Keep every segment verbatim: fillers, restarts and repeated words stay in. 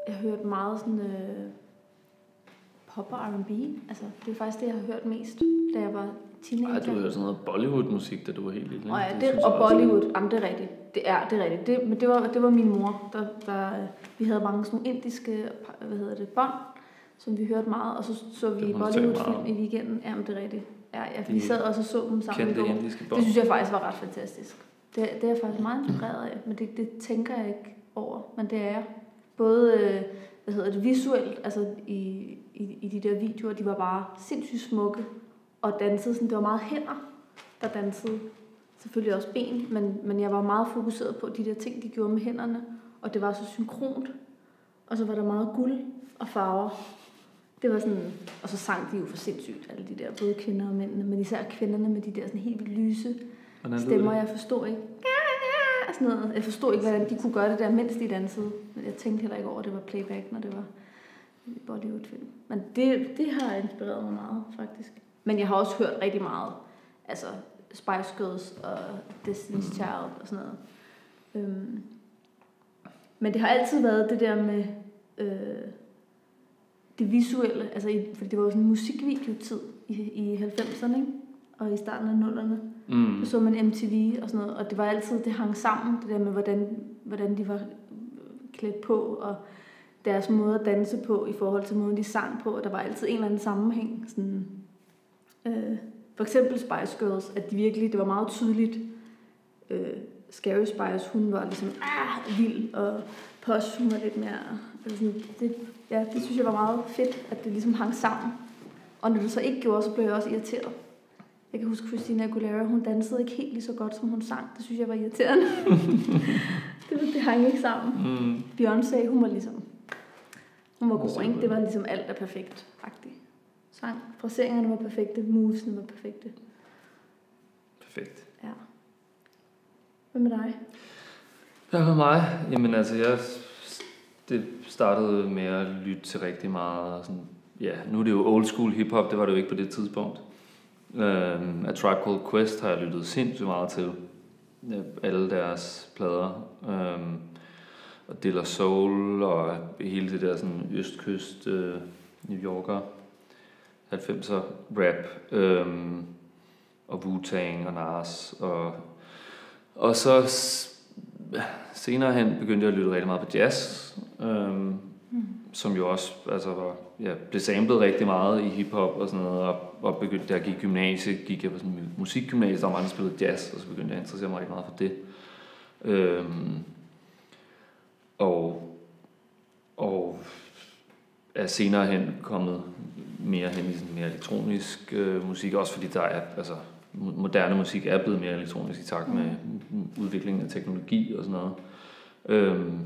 jeg har hørt meget sådan øh, pop og R and B. Altså, det er faktisk det, jeg har hørt mest, da jeg var teenager. Ej, du hørte sådan noget Bollywood-musik, da du var helt lille. Og, ja, det, og Bollywood, jamen det er rigtigt. Det er, det er rigtigt. Det, men det var, det var min mor, der, der, vi havde mange sådan nogle indiske, hvad hedder det, bånd, som vi hørte meget, og så så vi Bollywood-film i weekenden. Jamen det er rigtigt. Ja, ja, vi sad også og så dem sammen i går. Det synes jeg faktisk var ret fantastisk. Det, det er jeg faktisk meget inspireret af, men det, det tænker jeg ikke over, men det er jeg. Både, hvad hedder det, visuelt, altså i, i, i de der videoer, de var bare sindssygt smukke, og dansede sådan, det var meget hænder, der dansede. Selvfølgelig også ben, men, men jeg var meget fokuseret på de der ting, de gjorde med hænderne, og det var så synkront, og så var der meget guld og farver. Det var sådan, og så sang de jo for sindssygt, alle de der, både kvinder og mændene, men især kvinderne med de der sådan helt vildt lyse stemmer, jeg forstod ikke. Sådan noget. Jeg forstod ikke, hvordan de kunne gøre det der, mens de dansede. Men jeg tænkte heller ikke over, at det var playback, når det var Bollywood-film. Men det, det har inspireret mig meget, faktisk. Men jeg har også hørt rigtig meget, altså Spice Girls og Destiny's Child og sådan noget. Øhm. Men det har altid været det der med øh, det visuelle, altså i, fordi det var jo sådan en musikvideotid i, i halvfemserne, ikke? Og i starten af nullerne. Mm. Så så man M T V og sådan noget, og det var altid, det hang sammen, det der med, hvordan, hvordan de var klædt på, og deres måde at danse på, i forhold til måden, de sang på, og der var altid en eller anden sammenhæng. Sådan, øh, for eksempel Spice Girls, at de virkelig, det var meget tydeligt, øh, Scary Spice, hun var ligesom, ah, vild, og Posh, hun var lidt mere, altså sådan, det, ja, det synes jeg var meget fedt, at det ligesom hang sammen. Og når det så ikke gjorde, så blev jeg også irriteret. Jeg kan huske, Christina Aguilera, hun dansede ikke helt lige så godt, som hun sang. Det synes jeg var irriterende. det, det hang ikke sammen. Mm. Beyoncé, hun var ligesom, hun var god, ikke? Det var ligesom alt er perfekt, faktisk. Sang, fraseringerne var perfekte, movesene var perfekte. Perfekt. Ja. Hvad med dig? Hvad med mig? Jamen altså, jeg det startede med at lytte til rigtig meget. Og sådan, ja, nu er det jo old school hiphop, det var det jo ikke på det tidspunkt. Um, A Tribe Called Quest har jeg lyttet sindssygt meget til. Alle deres plader. Um, og De La Soul og hele det der sådan østkyst uh, New Yorker halvfemser rap. Um, og Wu-Tang og Nas. Og, og så s- senere hen begyndte jeg at lytte rigtig meget på jazz. Um, mm. Som jo også altså var, ja, blev samlet rigtig meget i hiphop og sådan noget, og, og begyndte, da jeg gik i gymnasiet, gik jeg på sådan en musikgymnasiet, der var mange, der spillede jazz, og så begyndte jeg at interessere mig rigtig meget for det. Øhm, og og er senere hen kommet mere hen i sådan mere elektronisk øh, musik, også fordi der er, altså, moderne musik er blevet mere elektronisk i takt med udviklingen af teknologi og sådan noget. Øhm,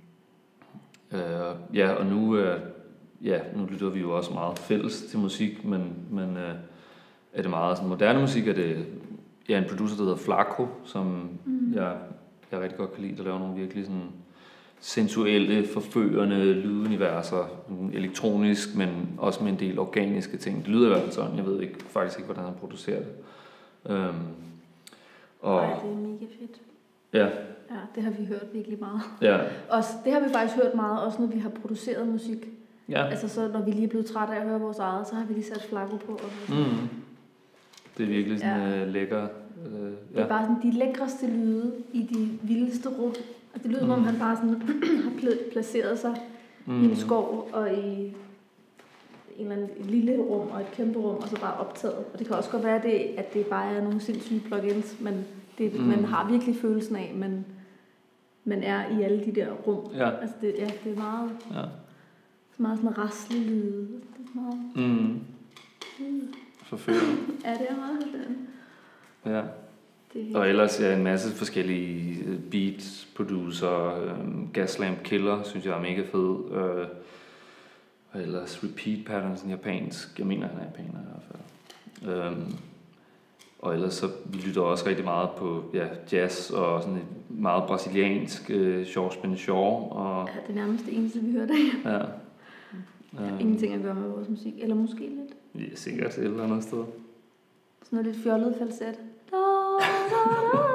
øh, ja, og nu øh, ja, nu lytter vi jo også meget fælles til musik, men, men øh, er det meget sådan moderne musik, er det ja, en producer, der hedder Flaco, som mm. jeg, jeg rigtig godt kan lide, der laver nogle virkelig sådan sensuelle, forførende lyduniverser, elektronisk, men også med en del organiske ting. Det lyder i hvert fald sådan, jeg ved ikke, faktisk ikke, hvordan han producerer det. Øhm, og Ej, det er mega fedt. Ja. Ja, det har vi hørt virkelig meget. Ja. Også, det har vi faktisk hørt meget, også når vi har produceret musik. Ja. Altså så, når vi lige er blevet trætte af at høre vores eget, så har vi lige sat Flaco på. Og mm. Det er virkelig sådan ja. uh, lækker. Uh, ja. Det er bare sådan de lækreste lyde i de vildeste rum. Og det lyder som mm. om han bare sådan har placeret sig mm. i en skov og i en eller anden et lille rum og et kæmpe rum, og så bare optaget. Og det kan også godt være, det, at det bare er nogle sindssyge plugins, men det, mm. man har virkelig følelsen af, men man er i alle de der rum. Ja. Altså det, ja, det er meget, ja. meget sådan raslig lyde. Det er meget... Mm. Mm. Forførende. Ja, det er meget forførende. Ja. Det... Og ellers er ja, en masse forskellige beat producer. Um, Gaslamp Killer synes jeg er mega fed. Uh, og ellers Repeat Patterns en japansk. Jeg mener han er japaner i hvert fald. Um, og ellers så vi lytter også rigtig meget på ja, jazz og sådan et meget brasiliansk uh, Shaw Spin Shaw. Og... Ja, det er nærmest det eneste vi hører der. Ja. Der er ingenting at gøre med vores musik. Eller måske lidt. Ja, sikkert et eller andet sted. Sådan noget lidt fjollet falset.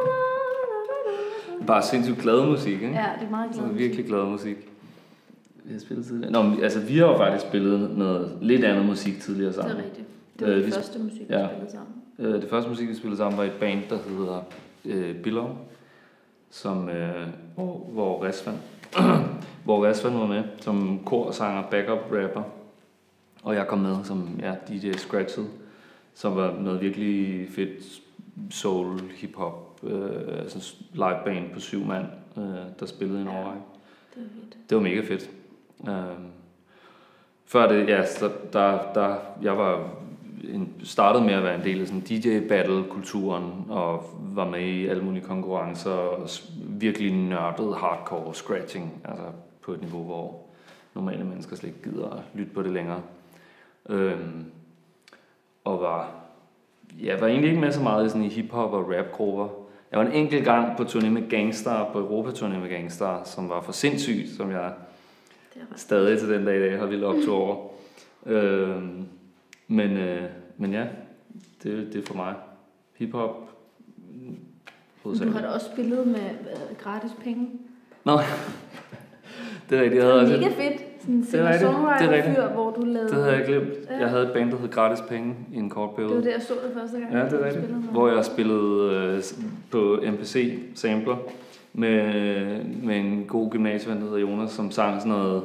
Bare sindssygt glad musik, ikke? Ja, det er meget glad musik. Virkelig glad musik. Vi har spillet tidligere. Nå, men, altså vi har jo faktisk spillet noget lidt andet musik tidligere sammen. Det er rigtigt. Det var øh, det vi første musik, vi ja. spillede sammen. Øh, det første musik, vi spillede sammen, var et band, der hedder øh, Below, som, øh, hvor, hvor Risvig hvor Risvig var med, som korsanger, backup rapper, og jeg kom med som ja, D J Scratched, som var noget virkelig fedt soul, hip-hop, øh, altså liveband på syv mand, øh, der spillede en ja, årrække. Det var fedt. Det var mega fedt. Øh, før det, ja, så der, der, jeg var en, startede med at være en del af sådan D J-battle-kulturen, og var med i alle mulige konkurrencer, og virkelig nørdet hardcore scratching, altså på et niveau, hvor normale mennesker slet ikke gider at lytte på det længere. Øhm, og var, jeg var egentlig ikke med så meget i, sådan, i hip-hop og rap-grupper. Jeg var en enkelt gang på turné med Gangstar, på Europa-turné med Gangstar, som var for sindssygt, som jeg stadig til den dag i dag har vildt optog over. øhm, men, øh, men ja, det, det er for mig. Hip-hop. Du har da også spillet med øh, gratis penge. Nå, det er rigtigt. Jeg havde det er mega fedt. Sådan en singer-songwriter-fyr, hvor du lavede... Det havde jeg glemt. Ja. Jeg havde et band, der hed Gratis Penge i en kort periode. Det var det, jeg så det første gang. Ja, det er rigtigt. Hvor jeg spillede øh, på M P C-sampler med, med en god gymnasieven, der hedder Jonas, som sang sådan noget,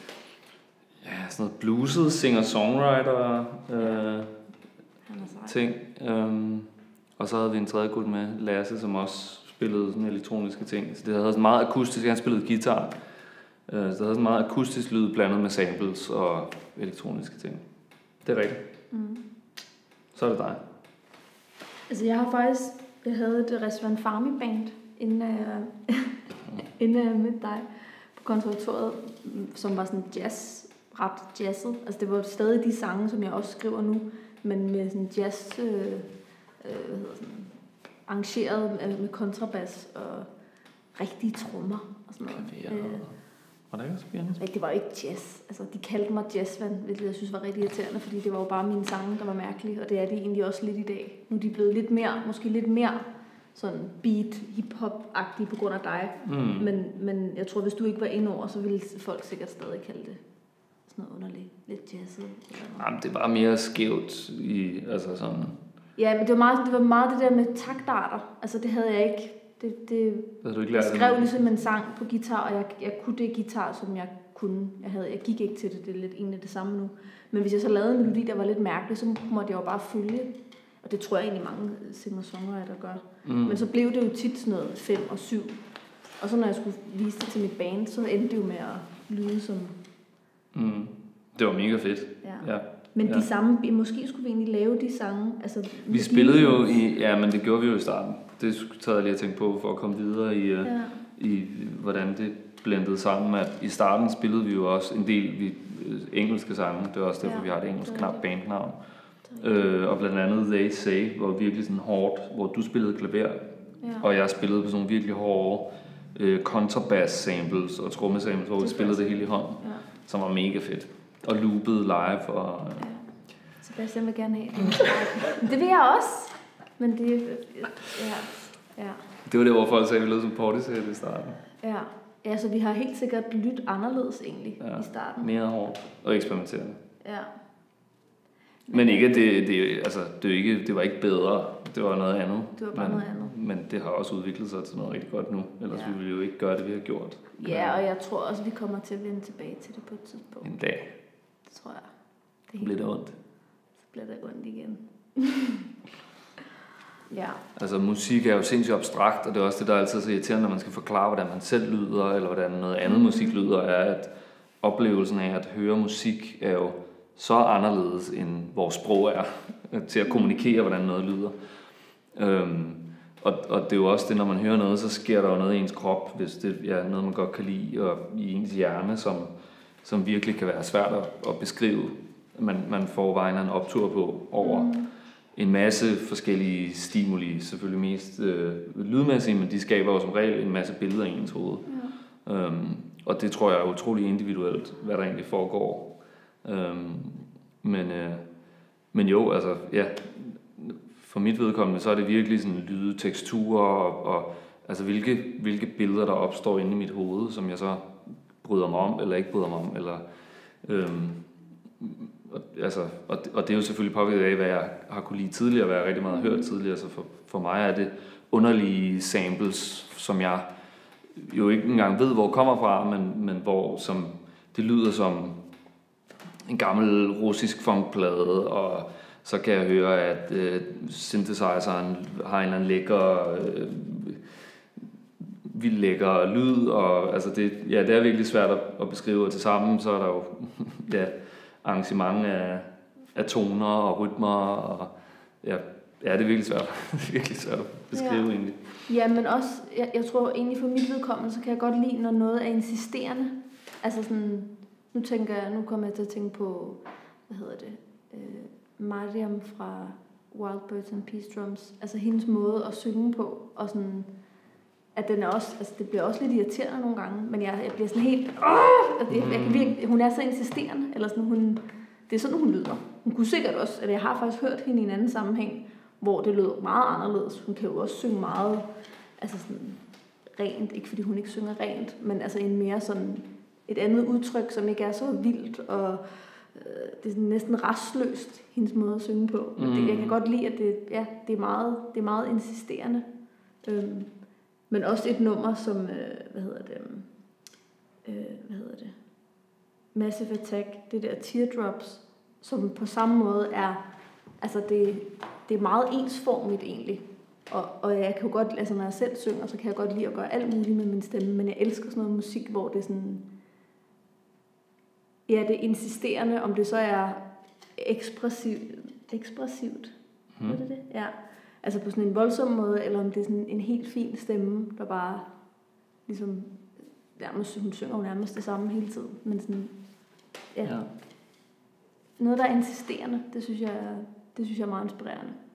ja, sådan noget blueset singer-songwriter øh, ting. Um, og så havde vi en tredje gut med, Lasse, som også spillede sådan elektroniske ting. Så det havde sådan meget akustisk. Han spillede guitar. Så der havde sådan meget akustisk lyd blandet med samples og elektroniske ting. Det er rigtigt. Mm. Så er det dig. Altså jeg har faktisk, jeg havde et Risvig Farmy band inden jeg, inden jeg mødte dig på konservatoriet, som var sådan jazz, ret jazzet. Altså det var stadig de sange, som jeg også skriver nu, men med sådan jazz, øh, øh, hvad hedder sådan, arrangeret med, med kontrabas og rigtige trommer og sådan noget. Øh, Var det ikke også spændende? Det var ikke jazz. Altså, de kaldte mig jazzvan, hvilket jeg synes var rigtig irriterende, fordi det var jo bare mine sange, der var mærkelige, og det er de egentlig også lidt i dag. Nu er de blevet lidt mere, måske lidt mere sådan beat, hip-hop-agtige på grund af dig. Mm. Men, men jeg tror, hvis du ikke var inde over, så ville folk sikkert stadig kalde det sådan noget underligt. Lidt jazzet. Jamen, det var mere skævt i, altså sådan... Ja, men det var meget det, var meget det der med taktarter. Altså, det havde jeg ikke... Det, det, det du ikke jeg skrev ligesom en sang på guitar, og jeg, jeg kunne det guitar, som jeg kunne. Jeg, havde, jeg gik ikke til det, det er lidt egentlig det samme nu. Men hvis jeg så lavede en melodi, der var lidt mærkelig, så måtte jeg jo bare følge. Og det tror jeg egentlig mange singer-songwriter gør. Mm. Men så blev det jo tit sådan noget fem og syv. Og så når jeg skulle vise det til mit band, så endte det jo med at lyde som... Mm. Det var mega fedt. Ja. Ja. Men ja. De samme, måske skulle vi egentlig lave de sange. Altså, vi spillede jo i, ja, men det gjorde vi jo i starten. Det tager jeg lige at tænke på, for at komme videre i, ja. i hvordan det blendede sammen. At i starten spillede vi jo også en del vi, engelske sange. Det er også derfor, ja, vi har et engelsk knap bandnavn. Øh, og blandt andet They Say var virkelig sådan hårdt, hvor du spillede klaver, ja. Og jeg spillede på sådan virkelig hårde øh, kontrabass samples og trommesamples, hvor vi spillede det hele i hånden, ja. Som var mega fedt. Og loopede live. Og, ja. Sebastian vil gerne have det. Det vil jeg også. Men det... Ja. Ja. Det var det, hvor folk sagde, at vi lød som partysæt i starten. Ja. Ja, så vi har helt sikkert lyttet anderledes egentlig, ja, i starten. Mere hårdt og eksperimenterende. Ja. Men, men ikke, det, det, altså, det, ikke, det var ikke bedre. Det var noget andet. Det var bare men, noget andet. Men det har også udviklet sig til noget rigtig godt nu. Ellers ja. ville vi jo ikke gøre det, vi har gjort. Ja, og jeg tror også, vi kommer til at vende tilbage til det på et tidspunkt. En dag. Det tror jeg. Det bliver det ondt. Så bliver det ondt igen. Ja. Altså musik er jo sindssygt abstrakt, og det er også det, der er altid så irriterende, når man skal forklare, hvordan man selv lyder, eller hvordan noget andet mm. musik lyder, er, at oplevelsen af at høre musik er jo så anderledes, end vores sprog er, til at kommunikere, hvordan noget lyder. Øhm, og, og det er jo også det, når man hører noget, så sker der jo noget i ens krop, hvis det er noget, man godt kan lide, og i ens hjerne, som, som virkelig kan være svært at, at beskrive. Man, man får vejen en optur på over mm. en masse forskellige stimuli, selvfølgelig mest øh, lydmæssige, men de skaber jo som regel en masse billeder i ens hoved. Ja. Øhm, og det tror jeg er utrolig individuelt, hvad der egentlig foregår. Øhm, men, øh, men jo, altså, ja, for mit vedkommende, så er det virkelig sådan lyde, teksturer og, og altså hvilke, hvilke billeder, der opstår inde i mit hoved, som jeg så bryder mig om, eller ikke bryder mig om, eller... Øhm, og, altså, og, og det er jo selvfølgelig påvirket af, hvad jeg har kunne lide tidligere, hvad jeg rigtig meget har hørt tidligere, så for, for mig er det underlige samples, som jeg jo ikke engang ved, hvor kommer fra, men, men hvor som, det lyder som en gammel russisk funkplade, og så kan jeg høre, at øh, synthesizeren har en eller anden lækker, øh, vildt lækker lyd, og altså det, ja, det er virkelig svært at, at beskrive, og til sammen så er der jo ja, arrangement af, af toner og rytmer, og ja, ja, det er virkelig svært, virkelig svært at beskrive ja. egentlig. Ja, men også, jeg, jeg tror egentlig for mit vedkommende, så kan jeg godt lide, når noget er insisterende. Altså sådan, nu tænker jeg, nu kommer jeg til at tænke på, hvad hedder det, øh, Mariam fra Wild Birds and Peace Drums. Altså hendes måde at synge på, og sådan, at den er også, altså det bliver også lidt irriterende nogle gange, men jeg, jeg bliver sådan helt, åh, jeg, jeg kan virkelig, hun er så insisterende, eller sådan, hun, det er sådan, hun lyder. Hun kunne sikkert også, eller jeg har faktisk hørt hende i en anden sammenhæng, hvor det lød meget anderledes. Hun kan jo også synge meget, altså sådan rent, ikke fordi hun ikke synger rent, men altså en mere sådan, et andet udtryk, som ikke er så vildt, og øh, det er sådan næsten rastløst, hendes måde at synge på. Men det, jeg kan godt lide, at det, ja, det, er, meget, det er meget insisterende. Øhm, men også et nummer som, øh, hvad hedder det, øh, hvad hedder det, Massive Attack, det der Teardrops, som på samme måde er, altså det, det er meget ensformigt egentlig. Og, og jeg kan jo godt, altså når jeg selv synger, så kan jeg godt lide at gøre alt muligt med min stemme, men jeg elsker sådan noget musik, hvor det er sådan, ja, det er insisterende, om det så er ekspressivt, ekspressivt, hmm. er det det? Ja. Altså på sådan en voldsom måde, eller om det er sådan en helt fin stemme, der bare ligesom, nærmest, hun synger jo nærmest det samme hele tiden, men sådan, ja. ja. Noget, der er insisterende, det synes jeg, det synes jeg er meget inspirerende.